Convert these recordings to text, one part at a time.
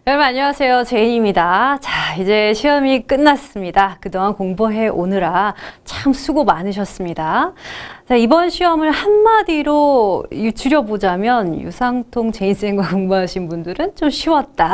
여러분 안녕하세요. 제인입니다. 자, 이제 시험이 끝났습니다. 그동안 공부해 오느라 참 수고 많으셨습니다. 자, 이번 시험을 한마디로 줄여보자면 유상통 제인쌤과 공부하신 분들은 좀 쉬웠다.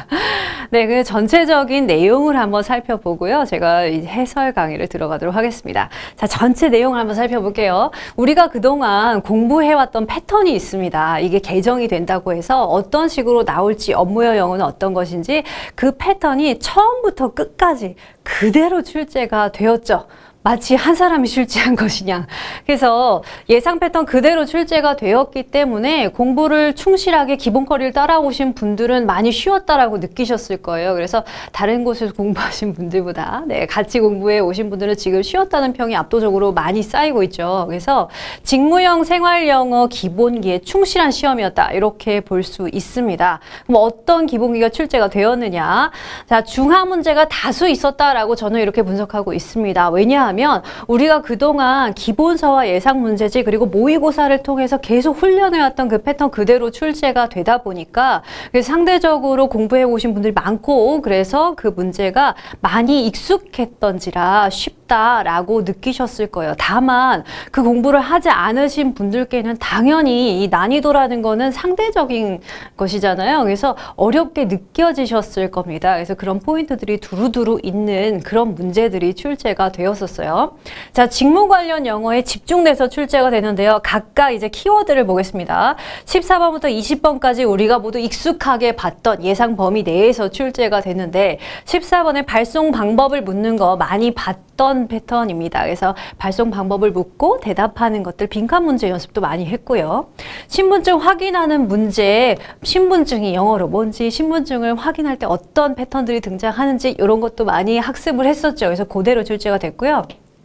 네, 그 전체적인 내용을 한번 살펴보고요. 제가 해설 강의를 들어가도록 하겠습니다. 자, 전체 내용을 한번 살펴볼게요. 우리가 그동안 공부해왔던 패턴이 있습니다. 이게 개정이 된다고 해서 어떤 식으로 나올지 업무형 영어는 어떤 것인지 그 패턴이 처음부터 끝까지 그대로 출제가 되었죠. 마치 한 사람이 출제한 것이냐. 그래서 예상 패턴 그대로 출제가 되었기 때문에 공부를 충실하게 기본커리를 따라오신 분들은 많이 쉬웠다라고 느끼셨을 거예요. 그래서 다른 곳에서 공부하신 분들보다 같이 공부해 오신 분들은 지금 쉬웠다는 평이 압도적으로 많이 쌓이고 있죠. 그래서 직무형 생활영어 기본기에 충실한 시험이었다. 이렇게 볼 수 있습니다. 그럼 어떤 기본기가 출제가 되었느냐. 자, 중하 문제가 다수 있었다라고 저는 이렇게 분석하고 있습니다. 왜냐하면 우리가 그동안 기본서와 예상 문제지 그리고 모의고사를 통해서 계속 훈련해왔던 그 패턴 그대로 출제가 되다 보니까 상대적으로 공부해 오신 분들이 많고 그래서 그 문제가 많이 익숙했던지라 쉽다라고 느끼셨을 거예요. 다만 그 공부를 하지 않으신 분들께는 당연히 이 난이도라는 거는 상대적인 것이잖아요. 그래서 어렵게 느껴지셨을 겁니다. 그래서 그런 포인트들이 두루두루 있는 그런 문제들이 출제가 되었었어요. 자, 직무 관련 영어에 집중돼서 출제가 되는데요. 각각 이제 키워드를 보겠습니다. 14번부터 20번까지 우리가 모두 익숙하게 봤던 예상 범위 내에서 출제가 되는데 14번에 발송 방법을 묻는 거 많이 봤던 패턴입니다. 그래서 발송 방법을 묻고 대답하는 것들 빈칸 문제 연습도 많이 했고요. 신분증 확인하는 문제, 신분증이 영어로 뭔지 신분증을 확인할 때 어떤 패턴들이 등장하는지 이런 것도 많이 학습을 했었죠. 그래서 그대로 출제가 됐고요.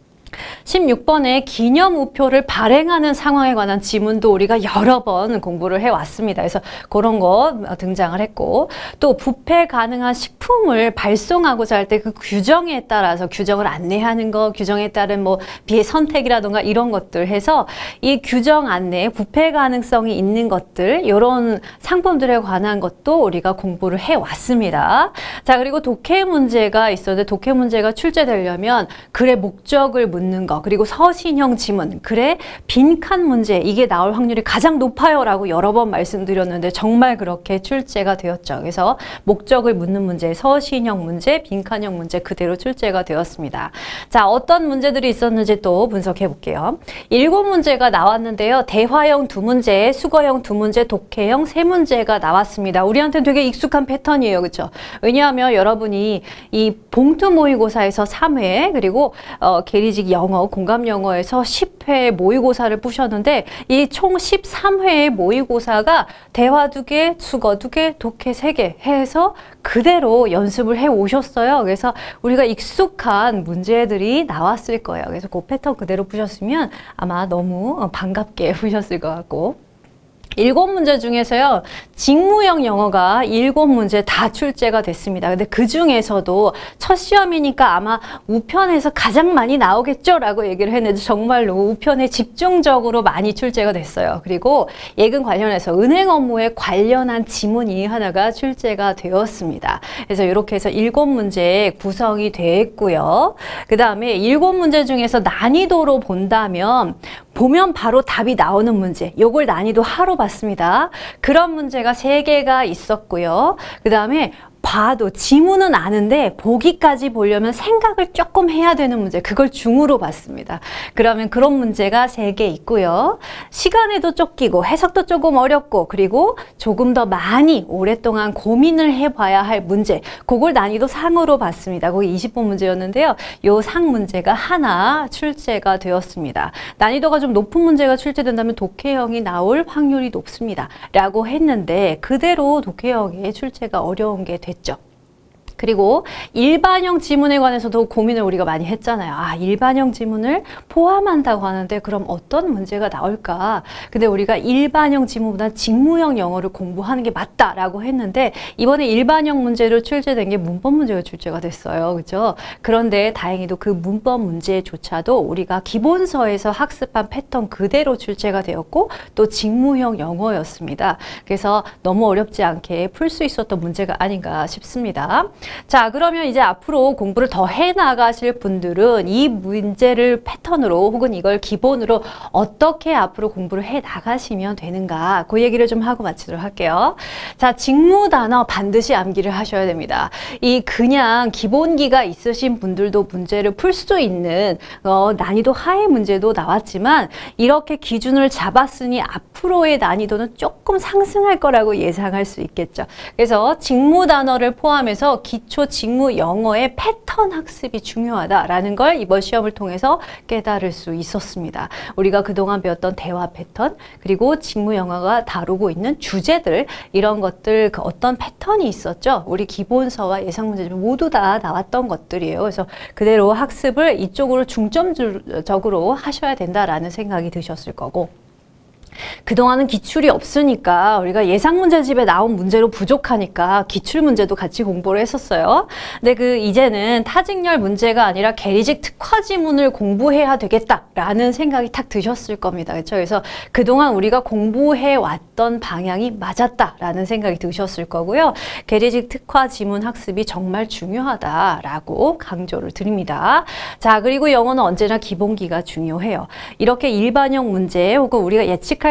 16번에 기념우표를 발행하는 상황에 관한 지문도 우리가 여러 번 공부를 해왔습니다. 그래서 그런 거 등장을 했고 또 부패 가능한 식품을 발송하고자 할 때 그 규정에 따라서 규정을 안내하는 거, 규정에 따른 뭐 비의 선택이라던가 이런 것들 해서 이 규정 안내에 부패 가능성이 있는 것들 이런 상품들에 관한 것도 우리가 공부를 해왔습니다. 자, 그리고 독해 문제가 있었는데 독해 문제가 출제되려면 글의 목적을 묻는 거 그리고 서신형 지문, 글의 빈칸 문제 이게 나올 확률이 가장 높아요 라고 여러 번 말씀드렸는데 정말 그렇게 출제가 되었죠. 그래서 목적을 묻는 문제, 서신형 문제, 빈칸형 문제 그대로 출제가 되었습니다. 자, 어떤 문제들이 있었는지 또 분석해 볼게요. 7문제가 나왔는데요. 대화형 2문제, 수거형 2문제, 독해형 3문제가 나왔습니다. 우리한테는 되게 익숙한 패턴이에요. 그렇죠? 왜냐하면 여러분이 이 봉투 모의고사에서 3회 그리고 계리직 영어, 공감 영어에서 10회 모의고사를 푸셨는데 이 총 13회의 모의고사가 대화 2개, 수거 2개, 독해 3개 해서 그대로 연습을 해 오셨어요. 그래서 우리가 익숙한 문제들이 나왔을 거예요. 그래서 그 패턴 그대로 푸셨으면 아마 너무 반갑게 푸셨을 것 같고 7문제 중에서요. 직무형 영어가 7문제 다 출제가 됐습니다. 근데 그 중에서도 첫 시험이니까 아마 우편에서 가장 많이 나오겠죠? 라고 얘기를 했는데 정말로 우편에 집중적으로 많이 출제가 됐어요. 그리고 예금 관련해서 은행 업무에 관련한 지문이 하나가 출제가 되었습니다. 그래서 이렇게 해서 7문제 구성이 됐고요. 그 다음에 7문제 중에서 난이도로 본다면 보면 바로 답이 나오는 문제, 요걸 난이도 하로 봤습니다. 그런 문제가 3개가 있었고요. 그 다음에 봐도 지문은 아는데 보기까지 보려면 생각을 조금 해야 되는 문제, 그걸 중으로 봤습니다. 그러면 그런 문제가 3개 있고요. 시간에도 쫓기고 해석도 조금 어렵고 그리고 조금 더 많이 오랫동안 고민을 해봐야 할 문제, 그걸 난이도 상으로 봤습니다. 거기 20번 문제였는데요. 요 상 문제가 하나 출제가 되었습니다. 난이도가 좀 높은 문제가 출제된다면 독해형이 나올 확률이 높습니다. 라고 했는데 그대로 독해형의 출제가 어려운 게 됐죠. 그리고 일반형 지문에 관해서도 고민을 우리가 많이 했잖아요. 아, 일반형 지문을 포함한다고 하는데 그럼 어떤 문제가 나올까? 근데 우리가 일반형 지문보다 직무형 영어를 공부하는 게 맞다라고 했는데 이번에 일반형 문제로 출제된 게 문법 문제가 출제가 됐어요. 그죠? 그런데 다행히도 그 문법 문제조차도 우리가 기본서에서 학습한 패턴 그대로 출제가 되었고 또 직무형 영어였습니다. 그래서 너무 어렵지 않게 풀 수 있었던 문제가 아닌가 싶습니다. 자, 그러면 이제 앞으로 공부를 더 해나가실 분들은 이 문제를 패턴으로 혹은 이걸 기본으로 어떻게 앞으로 공부를 해나가시면 되는가 그 얘기를 좀 하고 마치도록 할게요. 자, 직무 단어 반드시 암기를 하셔야 됩니다. 이 그냥 기본기가 있으신 분들도 문제를 풀 수 있는 난이도 하의 문제도 나왔지만 이렇게 기준을 잡았으니 앞으로의 난이도는 조금 상승할 거라고 예상할 수 있겠죠. 그래서 직무 단어를 포함해서 기초 직무 영어의 패턴 학습이 중요하다라는 걸 이번 시험을 통해서 깨달을 수 있었습니다. 우리가 그동안 배웠던 대화 패턴 그리고 직무 영어가 다루고 있는 주제들 이런 것들 그 어떤 패턴이 있었죠. 우리 기본서와 예상 문제 모두 다 나왔던 것들이에요. 그래서 그대로 학습을 이쪽으로 중점적으로 하셔야 된다라는 생각이 드셨을 거고 그동안은 기출이 없으니까 우리가 예상 문제집에 나온 문제로 부족하니까 기출 문제도 같이 공부를 했었어요. 근데 이제는 타직열 문제가 아니라 계리직 특화 지문을 공부해야 되겠다라는 생각이 탁 드셨을 겁니다. 그렇죠? 그래서 그동안 우리가 공부해 왔던 방향이 맞았다라는 생각이 드셨을 거고요. 계리직 특화 지문 학습이 정말 중요하다라고 강조를 드립니다. 자, 그리고 영어는 언제나 기본기가 중요해요. 이렇게 일반형 문제 혹은 우리가 예측할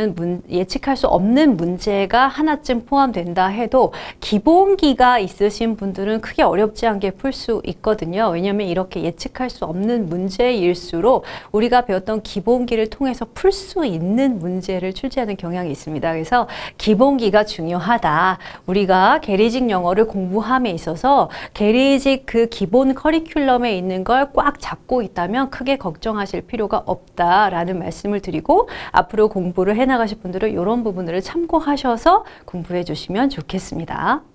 수 없는 문제가 하나쯤 포함된다 해도 기본기가 있으신 분들은 크게 어렵지 않게 풀 수 있거든요. 왜냐하면 이렇게 예측할 수 없는 문제일수록 우리가 배웠던 기본기를 통해서 풀 수 있는 문제를 출제하는 경향이 있습니다. 그래서 기본기가 중요하다. 우리가 계리직 영어를 공부함에 있어서 계리직 그 기본 커리큘럼에 있는 걸 꽉 잡고 있다면 크게 걱정하실 필요가 없다라는 말씀을 드리고 앞으로 공부를 해나가실 분들은 이런 부분들을 참고하셔서 공부해 주시면 좋겠습니다.